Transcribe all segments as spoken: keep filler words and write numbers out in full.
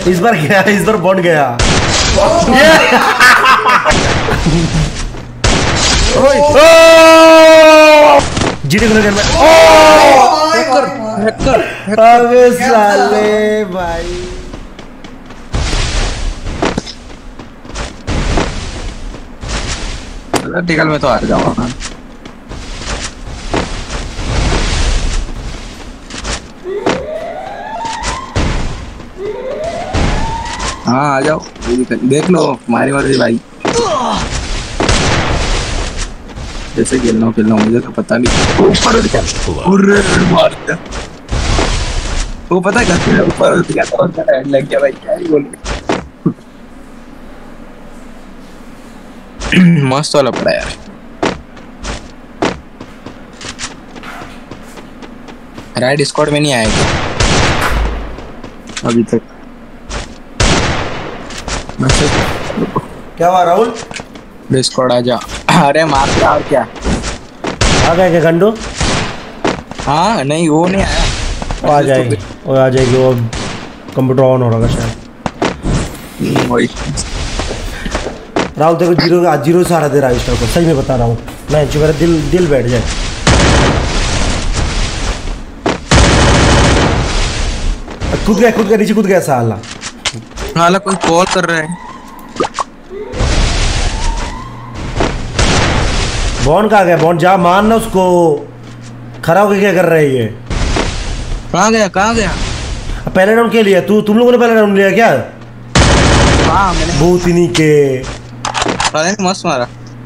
इस बार गया, इस बार बॉन्ड गया। जीने को लगे मैं। अबे साले भाई टिकल में तो हार जाऊंगा। हाँ आ जाओ, देख लो हमारी मर्जी भाई। जैसे खेलना हो खेलना, मुझे तो पता नहीं। ऊपर मार दिया वो, पता है ऊपर लग गया भाई, क्या ही बोलूं। मस्त वाला पड़ा यार। राइड स्क्वाड में नहीं आएगा अभी तक। क्या हुआ राहुल? स्क्वाड आ जा। अरे मार दिया और क्या आ गए क्या गंडो? हाँ नहीं वो नहीं आया। वो आ जाएगी, वो आ जाएगी। वो कंप्यूटर ऑन हो रहा है शायद। वही राहुल देखो जीरो आज जीरो से हारा दे रहा है स्टार को, सही में बता रहा हूँ मैं। मेरा दिल दिल बैठ जाए। कूद गया, कूद गया, नीचे कूद गया साला। साला कोई कॉल कर रहा है। बॉन्ड कहाँ गया? बॉन्ड जा मारना उसको। खड़ा होकर क्या कर रहा है ये? कहाँ गया कहाँ गया? पहले राउंड के लिया तू? तुम लोगों ने पहले राउंड लिया क्या? हाँ मैंने। भूतनी के अरे मस्त मारा।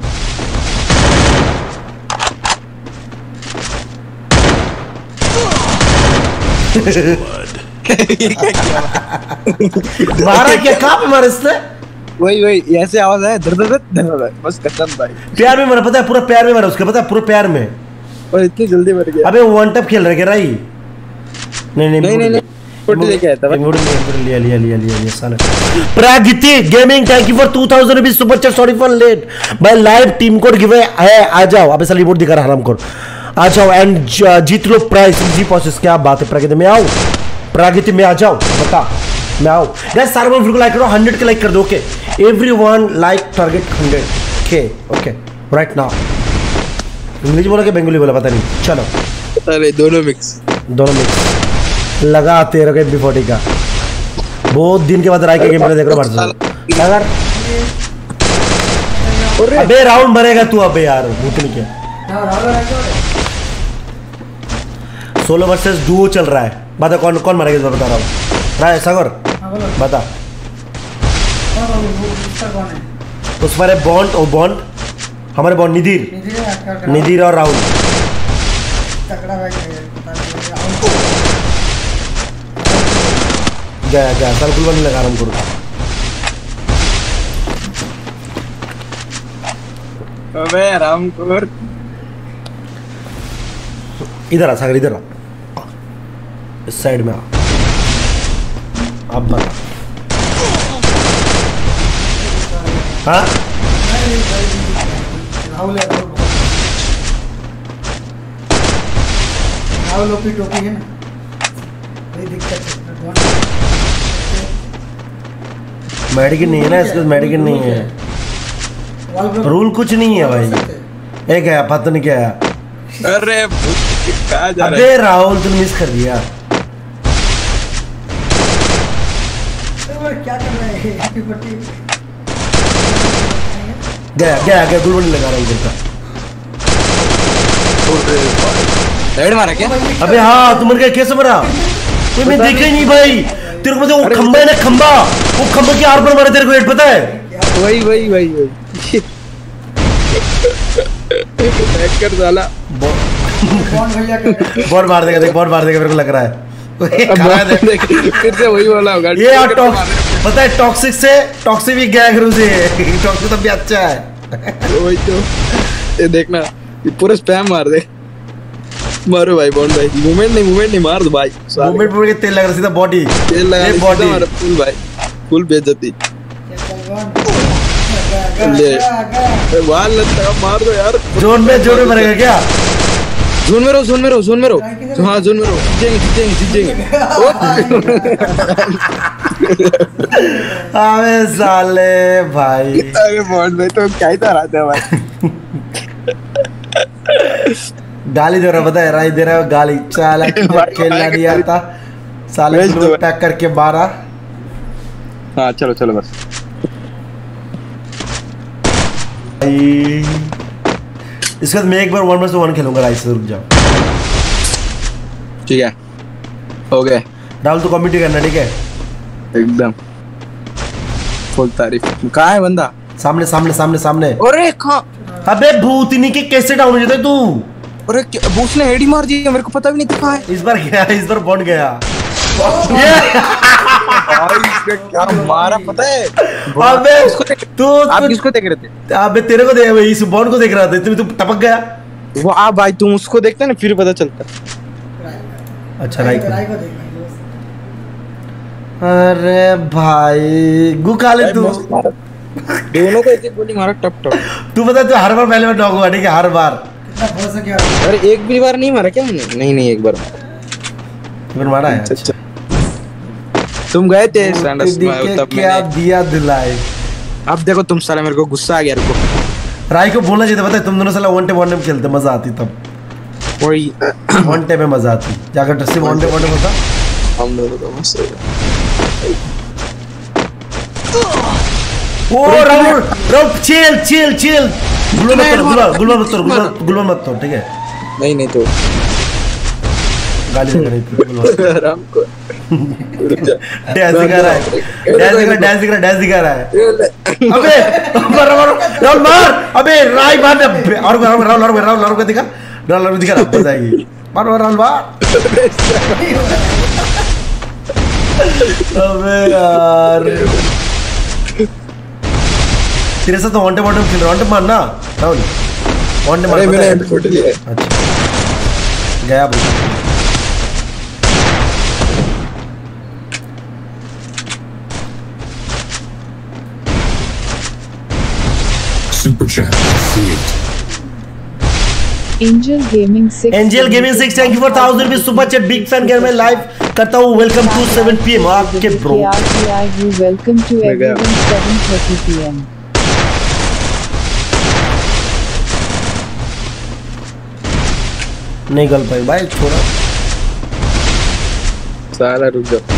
मारा क्या? कहाँ पे मारा इसने? वही वही ऐसे आवाज है, दर्द दर्द दर्द। बस कसम भाई प्यार में मरा, पता है? पूरा प्यार में मरा उसके, पता है? पूरा प्यार में। और इतनी जल्दी मर गया। अबे वन टप खेल रहे क्या राई? नहीं नहीं नहीं नहीं फोटो लेके आया था भाई। लिया लिया लिया लिया लिया साला। Pragati gaming thank you for two thousand rupees super chat, sorry for late. भाई लाइव टीम कोड गिवे है, आ जाओ। अबे साला रिपोर्ट दिखा रहा हराम खोर, आ जाओ एंड जीत लो प्राइस। Easy process. क्या बात है प्रागिति में आओ, प्रागिति में आ जाओ, बता मैं आओ। गाइस सारे लोग वीडियो को लाइक करो, हंड्रेड के लाइक कर दो। Okay everyone like target hundred K. Okay right now. English बोला कि बंगाली बोला पता नहीं, चलो। अरे दोनों मिक्स, दोनों मिक्स लगा तेरे को एम पी फोर्टी का। बहुत दिन के बाद राय के गेम प्ले देख रहा हूं अगर। अबे राउंड मरेगा तू अबे यार, भूतनी क्या। सोलो वर्सेस डुओ चल रहा है, बता कौन कौन मरेगा इस बार, बता रहा हूँ। राय सागर बता। उस पर है बॉन्ड और बॉन्ड, हमारे बॉन्ड निधिर निधिर और राहुल। गया गया सर्कुल बनी लगा रहा हूँ। अबे रामकोर इधर आ सागर, इधर आ, इस साइड में आ। अब बता। हाँ राहुल राहुल ओपी टोपी है ना, वही दिक्कत है। मेडिकेट नहीं है ना इसका, मेडिकेट नहीं है। रूल कुछ नहीं है भाई। एक है पता नहीं क्या है। अरे कहाँ जा रहा है? अबे राहुल तुम मिस कर दिया। क्या कर रहा है? गया गया गया गुलबंद लगा रहा हूँ का। रेड मारा क्या? अबे हाँ तुम क्या कैसे मरा? कोई मैं देखा ही नहीं भाई। तेरे को पता वो खंबा है ना, खंबा, वो खंबा की आर पर मारे तेरे को हेड, पता है? वही वही वही वही हैकर साला बॉल मार देगा, देख बॉल मार देगा मेरे को लग रहा है। फिर से वही वाला होगा ये यार टॉक पता है, टॉक्सिक से टॉक्सिक भी गया करूँ से। टॉक्सिक तब भी अच्छा है। वही तो ये देखना, ये पूरा स्पैम मार दे। मारो भाई बॉन्ड भाई, मूवमेंट नहीं मूवमेंट नहीं मार दो भाई। मूवमेंट पूरे के तेल लग रहा, सीधा बॉडी तेल लगा रहा, बॉडी मार फुल भाई, फुल बेइज्जती। ले वाल लगता है, मार दो यार। जोन में जोन में मरेगा क्या? जोन में रहो जोन में रहो जोन में रहो हाँ जोन में रहो जीतेंगे जीतेंगे जीतेंगे अबे साले भाई अरे बॉन्ड भाई तो क्या ही तो हराते हैं भाई गाली दे रहा पता है राय दे रहा है गाली साला खेलना नहीं आता साले को पैक करके बारह हाँ चलो चलो बस इसके बाद मैं एक बार वन वर्सेस वन खेलूंगा राइस से रुक जाओ ठीक है हो गए राहुल तो कमेंट करना ठीक है एकदम फुल तारीफ कहाँ है बंदा सामने सामने सामने सामने अरे कहाँ अबे भूतनी के कैसे डाउन हो जाता है तू अरे बूस ने हेडी मार दी मेरे को पता भी नहीं था कहाँ है इस बार गया इस बार बॉन्ड गया क्या मारा पता है अबे तू आप किसको देख रहे थे अबे तेरे को देख इस बॉन्ड को देख रहा था तू टपक गया वाह भाई तुम उसको देखते ना फिर पता चलता अच्छा राइट राय को देख अरे भाई गु खा ले तू दोनों को एक एक गोली मारा टप टप तू बता तू हर बार पहले में नॉक हुआ ठीक है हर बार कितना हो सके अरे एक भी बार नहीं मारा क्या मैंने नहीं नहीं एक बार फिर मारा है अच्छा तुम गए थे सैंडर्स में तब क्या मैंने दिया दिलाए अब देखो तुम साले मेरे को गुस्सा आ गया रुको राय को बोलना चाहिए पता है तुम दोनों साला वन टे वन टे खेलते मजा आती तब वही वन टे में मजा आती जाकर टस्सी वन टे वन टे होता हम दोनों तो मस्त ओ Rahul Rahul chill chill chill गुलवा मत तोड़ गुलवा गुलवा मत तोड़ गुलवा गुलवा मत तोड़ ठीक है नहीं नहीं तो गाली दे रही गुलवा आराम को डैश दिखा रहा है डैश दिखा डैश दिखा डैश दिखा रहा है अबे मार मार राहुल मार अबे राय मार और राहुल राहुल राहुल राहुल राहुल को दिखा राहुल राहुल दिखा रहा बताएगी मार मार राहुल मार अबे यार तेरे साथ तो वन टे वन टे खेल रहा वन टे मारना राहुल वन टे मार मैंने एंड फोटो लिया अच्छा गया भाई Super chat. See it. Angel Gaming six. Angel gaming six thank you for thousand rupees super chat big fan game में लाइव करता हूँ welcome to seven P M आपके bro you welcome to everyone seven thirty p m नहीं गल पाई भाई छोड़ा साला रुक जाओ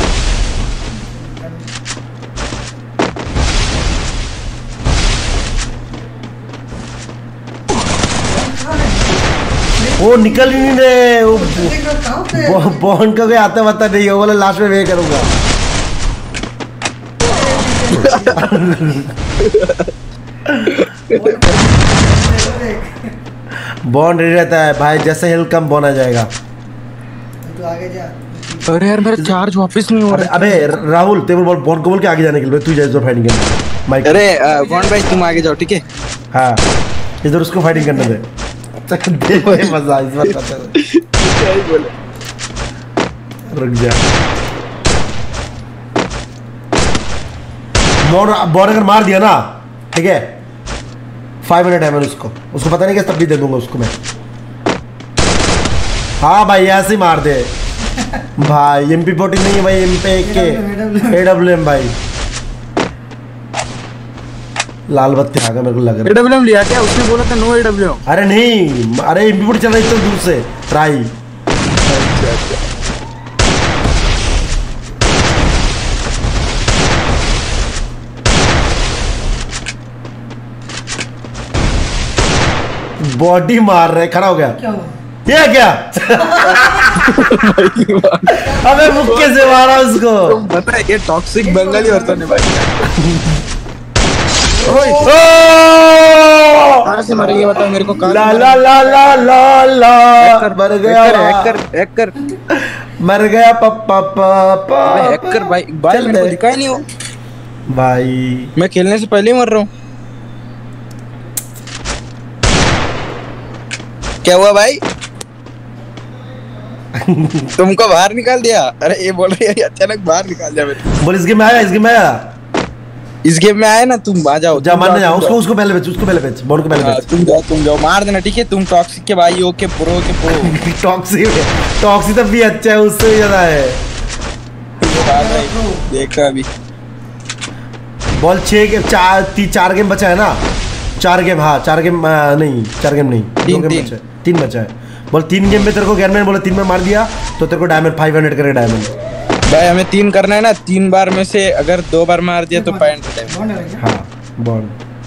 वो निकल ही नहीं रहे वो देख रहा कहां पे बॉन्ड का कोई आता पता नहीं है वो वाला लास्ट में वे करूंगा बॉन्ड रेडी रहता है भाई जैसे हिल कम बॉन्ड आ जाएगा तू आगे जा अरे यार मेरा चार्ज वापस नहीं हो अबे रहा अबे राहुल तेरे बोल बॉन्ड को बोल के आगे जाने के लिए तू जाए फाइटिंग करने माइक अरे बॉन्ड भाई तुम आगे जाओ ठीक है हाँ इधर उसको फाइटिंग करने दे देखो ये मजा इस बार करते हैं क्या ही बोले रुक जा बॉर्ड बॉर्ड अगर मार दिया ना ठीक है फाइव मिनट है मैंने उसको उसको पता नहीं क्या तब भी दे दूंगा उसको मैं हाँ भाई ऐसे ही मार दे भाई एम पी फोर्टी नहीं है भाई एम पे के ए डब्ल्यू एम भाई लाल बत्ती आ गया मेरे को लग रहा है एडब्ल्यूएम लिया क्या उसने बोला था नो एडब्ल्यूएम अरे नहीं अरे एम पी फोर्टी चल रहा है इतना दूर से ट्राई बॉडी मार रहे खड़ा हो गया क्या हुआ ये क्या अबे मुक्के से मारा उसको तुम पता है ये टॉक्सिक बंगाली औरतों ने भाई ओए कहां से मरेंगे बताओ मेरे को कहां ला ला ला ला ला ला मर गया हैकर हैकर मर गया पप्पा पापा हैकर भाई भाई मेरे को दिखाई नहीं हो भाई मैं खेलने से पहले ही मर रहा हूँ क्या हुआ भाई तुमको बाहर निकाल दिया अरे ये बोल रही है अचानक बाहर निकाल दिया मेरे बोल इस गेम में आया इस गेम में आया इस गेम में आए ना तुम आ जाओ जा मारने जाओ उसको उसको पहले बेच उसको पहले बेच बॉल को पहले हाँ, बेच तुम जाओ तुम जाओ मार देना ठीक है तुम टॉक्सिक के भाई हो के प्रो के प्रो टॉक्सी टॉक्सी तब भी अच्छा है उससे भी ज्यादा है देखा अभी बॉल छह के चार तीन चार गेम बचा है ना चार गेम हाँ चार गेम नहीं चार गेम नहीं दो गेम बचा है तीन बचा है बोल तीन गेम में तेरे को गैरमैन बोला तीन में मार दिया तो तेरे को डायमंड फाइव हंड्रेड करे डायमंड भाई हमें तीन करना है ना तीन बार में से अगर दो बार मार दिया तो पॉइंट बॉन्ड है क्या? हाँ बॉल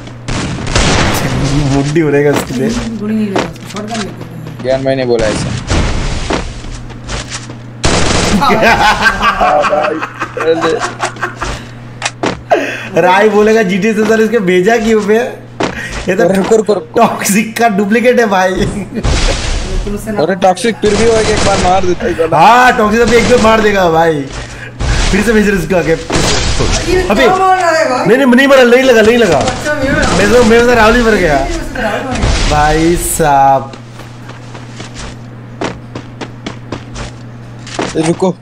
मुड्डी हो रहेगा उसके लिए गोली नहीं लेगा उसको शॉट कर लेते हैं ज्ञान मैंने बोला ऐसा राय बोलेगा जीटी से सर इसके भेजा क्यों पे ये तो रुको रुको टॉक्सिक का डुप्लीकेट है भाई तुम उससे ना अरे टॉक्सिक फिर भी वो एक बार मार देता है हाँ टॉक्सिक अभी एक बार मार देगा भाई फिर से भेज रहे इसको आगे ये अबे क्या बोल रहा है भाई? नहीं नहीं नहीं मरा नहीं लगा नहीं लगा अच्छा मेरे मेरे तो मेरे तो राहुल ही मर गया उससे राहुल मार गया। भाई साहब रुको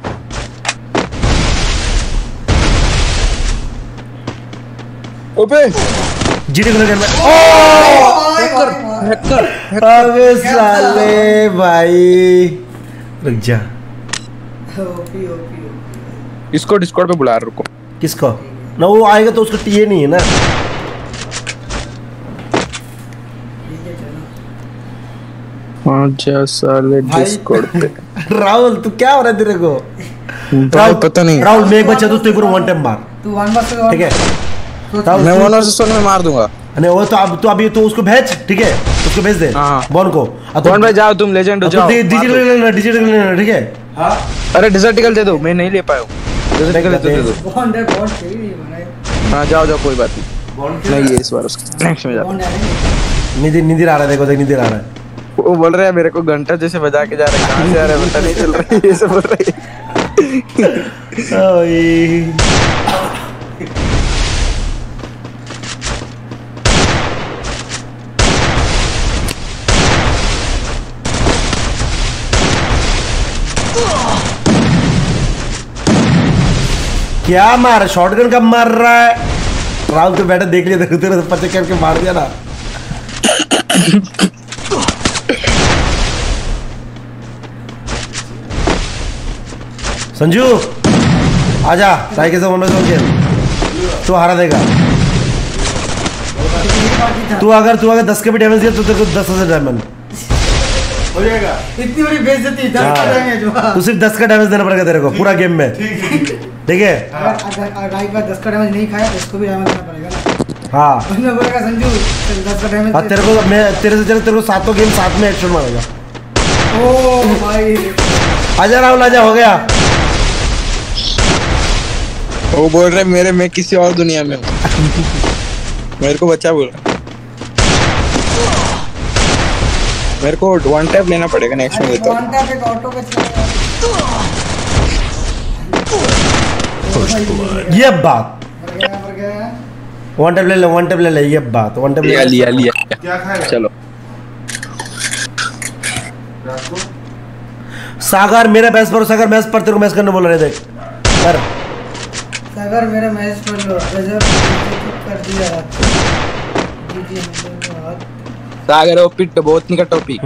ओबे जीटी को लगा हैकर हैकर अबे साले भाई रुक जा ओपी ओपी ओपी इसको डिस्कॉर्ड पे बुला रुको किसको ना वो आएगा तो उसका टीए नहीं है ना ठीक है चलो अच्छा साले भाई- डिस्कॉर्ड पे राहुल तू क्या हो रहा है तेरे को भाई पता नहीं राहुल मैं एक बच्चा तो तेरे को वन टाइम मार तू वन बार से ठीक है राहुल मैं तू- वन वर्सेस वन में मार दूंगा नहीं वो तो अब तो अभी तो उसको भेज ठीक है उसको भेज दे हाँ। बॉन को अब तो- कौन भाई जाओ तुम लेजेंड हो अब तो जाओ डि- डिजिटल लेना डिजिटल लेना ठीक है अरे डिजर्टिकल दे दो मैं नहीं ले पाया हूँ डिजर्टिकल दे दो बॉन्ड है बॉन्ड सही नहीं बनाए हाँ जाओ जाओ कोई बात नहीं नहीं ये इस बार उसका नेक्स्ट में जाओ बॉन्ड है निधि निधि आ रहा है देखो देख निधि आ रहा है वो बोल रहे हैं मेरे को घंटा जैसे बजा के जा रहे हैं कहाँ से आ रहा है पता नहीं चल रहा है ये सब बोल रहे हैं ओए क्या मार शॉटगन कब मार रहा है राहुल तो बैठा देख लिया तेरे तेरे पचे करके मार दिया ना संजू आजा राय के साथ वन में खेल तू हारा देगा तू अगर तू अगर दस के भी डैमेज दिया तो तेरे को दस हजार डायमंड हो जाएगा इतनी बड़ी बेइज्जती दस हाँ। का डैमेज हुआ तू सिर्फ दस का डैमेज देना पड़ेगा तेरे को पूरा गेम में ठीक है अगर अगर राई का दस का डैमेज नहीं खाया तो इसको भी डैमेज देना पड़ेगा ना हाँ उसने बोलेगा संजू चल दस का डैमेज हाँ तेरे को मैं तेरे से तेरे तेरे को सातों गेम साथ में हेडशॉट मारेगा ओ भाई आजा राहुल आजा हो गया वो बोल रहे हैं मेरे मैं किसी और दुनिया में हूँ मेरे को बच्चा बोल रहा है मेरे को वन टैप लेना पड़ेगा नेक्स्ट में देता हूँ वन टैप एक ऑटो का चलेगा ये बात मर गया मर गया वन टैप ले ले वन टैप ले ले ये बात वन टैप लिया ले लिया लिया चलो सागर मेरा मैच पर सागर मैच पर तेरे को मैच करने बोल रहे देख कर सागर मेरा मैच पर लो गजब कर दिया जीटी हाथ सागर ओपिट बहुत निकट टॉपिक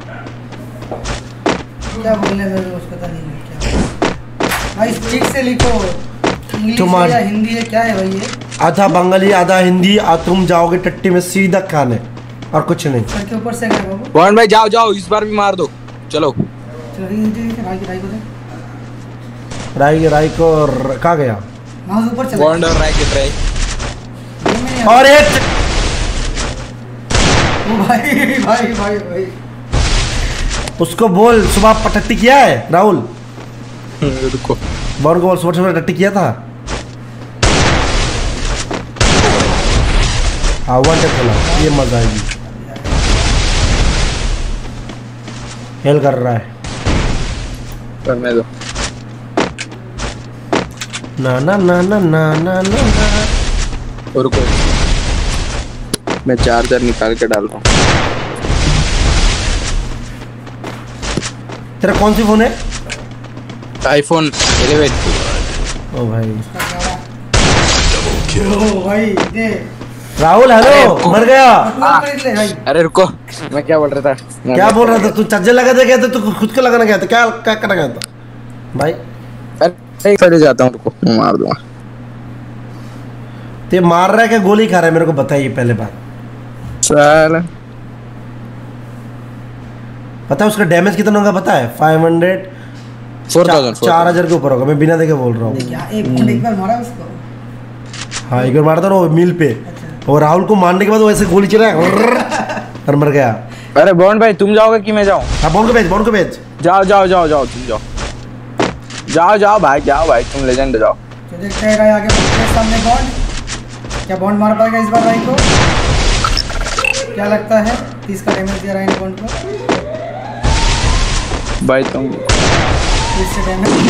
क्या बोलने में उसको पता नहीं है क्या भाई ठीक से लिखो इंग्लिश तुम्हार- है या हिंदी है क्या है भाई ये आधा बंगाली आधा हिंदी आ तुम जाओगे टट्टी में सीधा खाने और कुछ नहीं सर के ऊपर से गया बाबू वन भाई जाओ जाओ इस बार भी मार दो चलो चलो हिंदी राई राई को दे राई राई को र- कहाँ गया माउस ऊपर चला बॉन्ड और रैकेट ट्राई ये में नहीं आ- और एक ओ भाई भाई भाई भाई उसको बोल सुबह पटट्टी किया है राहुल रुको बॉन को बोल सुबह सुबह टट्टी किया था हाँ वन टैप खेला ये मजा आएगी हेल कर रहा है करने दो ना ना ना ना ना ना ना ना और रुको मैं चार्जर निकाल के डाल रहा हूँ तेरा कौन सी फोन है आईफोन इलेवन ओ भाई ओ भाई दे राहुल हेलो मर गया। खरीद ले भाई। अरे रुको, मैं क्या बोल रहा था? क्या बोल रहा था तू? चार्जर लगा दे गया था तू? खुद को लगाना गया था क्या? क्या करना गया था भाई? अरे एक साइड जाता हूँ, रुको मैं मार दूंगा। ते मार रहा है क्या गोली खा रहा है? मेरे को बताइए पहले बात। चल पता है उसका डैमेज कितना होगा पता है? फाइव हंड्रेड फोर थाउजेंड चार हजार के ऊपर होगा। मैं बिना देखे बोल रहा हूँ। क्या एक बॉन्ड एक बार मारा उसको? हाँ एक बार मारता ना वो मिल पे, और राहुल को मारने के बाद वो ऐसे गोली चला और मर गया। अरे बॉन्ड भाई तुम जाओगे कि मैं जाऊँ? हाँ बॉन्ड को भेज, बॉन्ड को भेज। जाओ जाओ जाओ जाओ तुम जाओ जाओ जाओ भाई, जाओ भाई तुम लेजेंड जाओ। तो देखते हैं आगे बढ़ते सामने बॉन्ड। क्या बॉन्ड मार पाएगा इस बार राइन को? क्या लगता है? तीस का डैमेज दिया राइन बॉन्ड को भाई तुम तीस से डैमेज।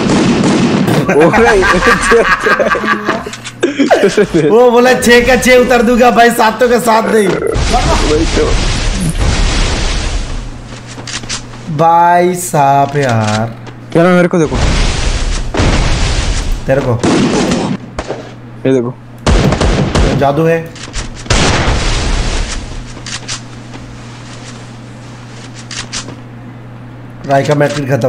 वो बोला छह का छह उतर दूंगा भाई, सातों का साथ नहीं भाई साहब यार। क्या ना मेरे को देखो, तेरे को ये देखो जादू है। राय का मैट्रिक खत्म।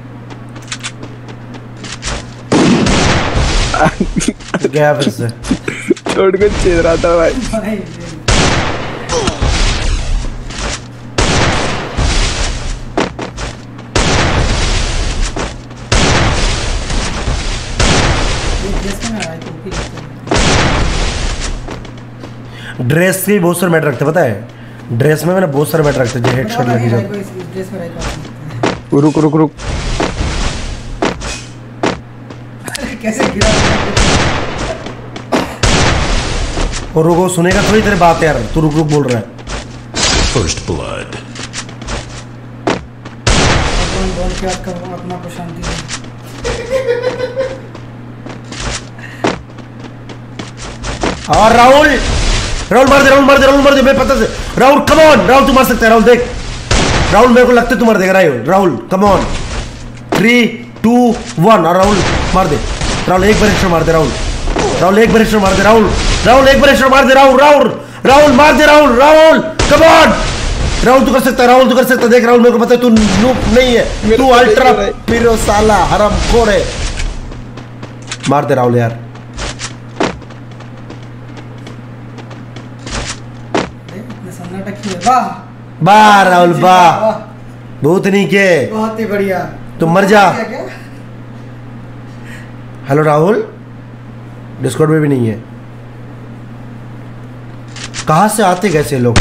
गया फिर से छोड़ के चेल रहा था भाई। भाई ड्रेस की बहुत सारे मैटर रखते पता है? ड्रेस में मैंने बहुत सारे मैटर रखते जो हेडशॉट लगी जाती। रुक रुक रुक कैसे गिरा? और रुको सुनेगा थोड़ी तेरे बात यार, तू रुक रुक बोल रहा है। First blood. बॉन्ड बॉन्ड के आपका आत्मा को शांति दे। और राहुल राहुल मार दे, राहुल मार दे, राहुल मार दे। मैं पता से राहुल कम ऑन, राहुल तू मार सकता है। राहुल देख, राहुल मेरे को लगता है तू मार देगा। Rahul Rahul come on, three two one और राहुल मार दे। राहुल एक बार एक्स्ट्रा मार दे। राहुल राहुल एक बार एक्स्ट्रा मार दे। राहुल राहुल एक बार एक्स्ट्रा मार दे। राहुल राहुल राहुल मार दे। राहुल राहुल कम ऑन, राहुल तू कर सकता है। राहुल तू कर सकता है। देख राहुल मेरे को पता है तू नूप नहीं है, तू अल्ट्रा पिरो साला हरामखोर है। मार दे राहुल यार। वाह वाह राहुल वाह, बहुत नहीं के, बहुत ही बढ़िया। तुम मर जा। हेलो राहुल, डिस्कॉर्ड में भी नहीं है। कहां से आते कैसे लोग?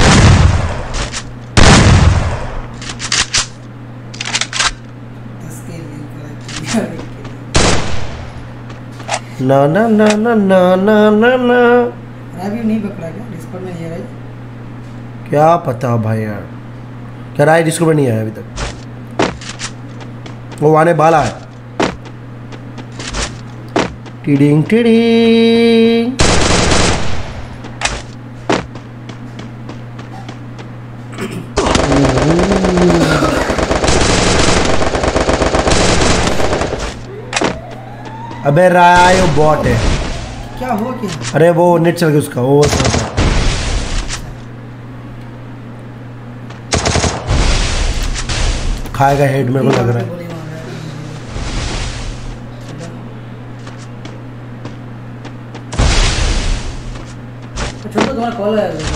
ना ना ना ना ना ना ना ना अभी नहीं पकड़ा क्या? डिस्कॉर्ड में नहीं है भाई। क्या पता भाई यार, क्या राय डिस्को में नहीं आया अभी तक। वो आने वाला है। टिडिंग टिडिंग अबे राय वो बॉट है। क्या हुआ क्या? अरे वो नेट चल गया उसका, वो खाएगा हेड मेरे को लग रहा है। छोटा तुम्हारा कॉल आया है।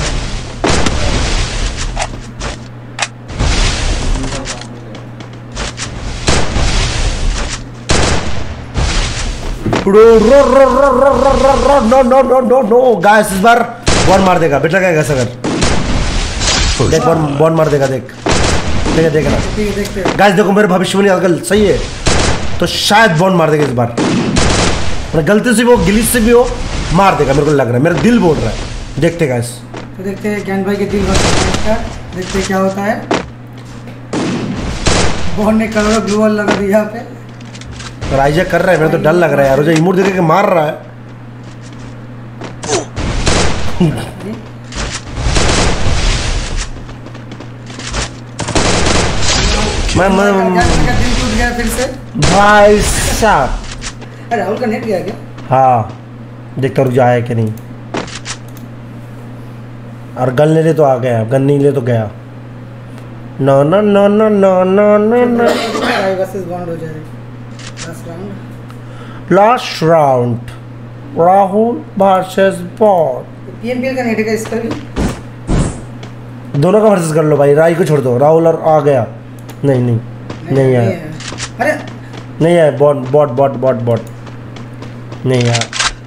रो रो रो रो रो रो रो रो no no no no no guys इस बार बॉन मार देगा। बेटा क्या कैसा कर देख, बॉन बॉन मार देगा। देख देख देख ना गाइस, देखो मेरे भविष्यवाणी अगर सही है तो शायद बॉन मार देगा इस बार। गलती से भी हो, गिलिस से भी हो, मार देगा मेरे को लग रहा है। मेरा दिल बोल रहा है। देखते गाइस, तो देखते हैं ज्ञान भाई के दिल का, देखते क्या होता है। बॉन ने करोड़ों ग्लू वॉल लगा दिया यहाँ पे। राइजा कर रहा है, मेरा तो डर लग रहा है यार। मुझे इमोट देख के मार रहा है। मैं मैं दिल टूट गया फिर से भाई साहब। राहुल का नेट गया क्या? हाँ देखता रुक जाए कि नहीं। और गन ले ले तो आ गया, गन नहीं ले तो गया। No no no no no no no no राई वर्सेस बॉन्ड हो जाए last round. Last round Rahul versus Bond. PMPL का नेट का इसका भी दोनों का वर्सेस कर लो भाई, राई को छोड़ दो, राहुल और आ गया। नहीं नहीं नहीं आया, अरे नहीं आया, bot bot bot bot bot नहीं आया।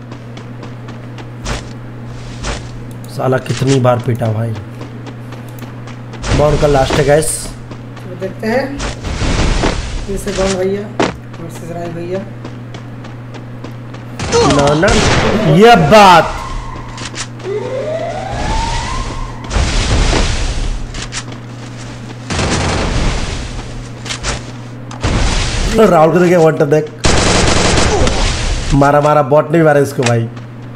साला कितनी बार पीटा भाई। बॉन्ड का लास्ट है गैस, तो देखते हैं फिर से बॉन्ड भैया वर्सेस राय भैया। ना ना ये बात राहुल को देखे वन देख, मारा मारा, बॉट नहीं मारा इसको भाई।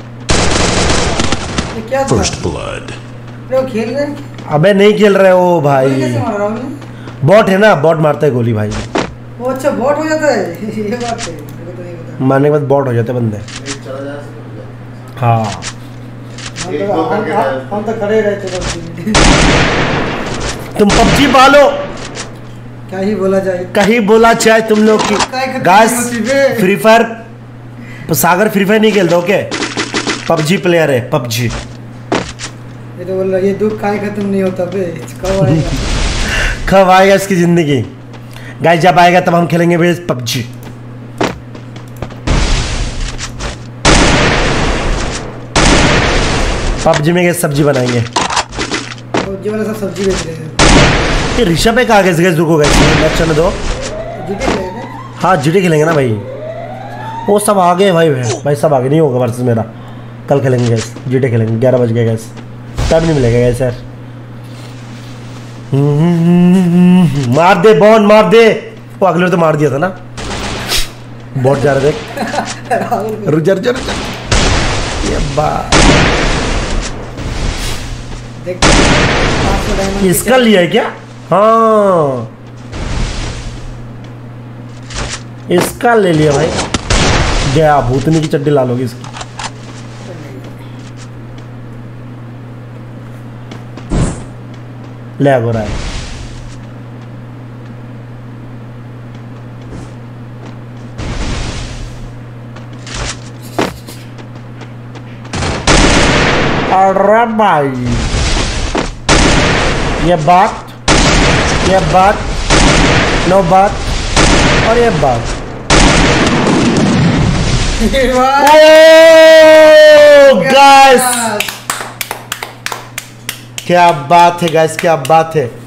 ये क्या था? First blood. अरे वो खेल रहे हैं? अबे नहीं खेल रहे हो गोली भाई, कैसे मार रहा हूँ? बॉट है ना, बॉट मारता है गोली भाई। वो अच्छा बॉट हो जाता है ये बात है, मेरे को तो नहीं पता। मारने के बाद बॉट हो जाते हैं बंदे। हाँ हम तो हम- हम तो खड़े रहते पबजी में। तुम पबजी पालो, क्या ही बोला जाए। कहीं बोला चाहे तुम लोग की काय खत्म गाइस। नहीं होती बे। Free fire Sagar free fire नहीं खेलता ओके, पबजी प्लेयर है पबजी। ये तो बोल रहा ये दुख काय खत्म नहीं होता बे, कब आएगा? कब आएगा इसकी जिंदगी गाइस, जब आएगा तब हम खेलेंगे बे पबजी। पबजी में गैस सब्जी बनाएंगे। पबजी वाला सब सब्जी बेच रहे हैं। ये ऋषभ है कहाँ गैस गैस रुको गैस लक्षण दो। जीते खेलेंगे? हाँ जीटी खेलेंगे ना भाई, वो सब आगे भाई भाई सब आगे नहीं होगा वर्सेस मेरा। कल खेलेंगे गैस, जीटी खेलेंगे ग्यारह बज गए गैस, टाइम नहीं मिलेगा गैस यार। मार दे बॉन्ड मार दे, वो अगले तो मार दिया था ना। बहुत जा रहे देख, राहुल को- रुक जा रुक जा रुक जा। ये बा देख पाँच सौ डायमंड इसका लिया है क्या? हाँ इसका ले लिया भाई, गया भूतनी की चड्डी लाल होगी इसकी। ले हो रहा है अरे भाई, ये बात ये बात नो बात और ये बात। गाइस क्या बात है गाइस, क्या बात है।